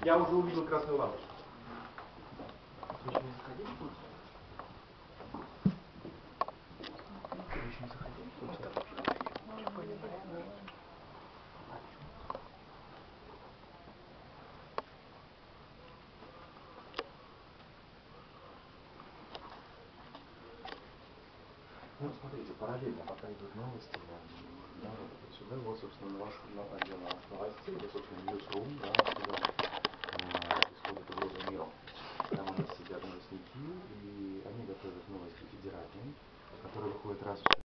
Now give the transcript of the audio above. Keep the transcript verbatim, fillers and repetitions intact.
Я уже увидел красную лампочку. Еще не заходили в Турцию? Вы еще не заходили в Турцию? Ну, смотрите, параллельно, пока идут новости, да, вот сюда, вот, собственно, ваш отдел новостей, это, собственно, Newsroom, да, куда э, исходит угроза миру. Там у нас сидят новостники, и они готовят новости федеральные, которые выходят раз в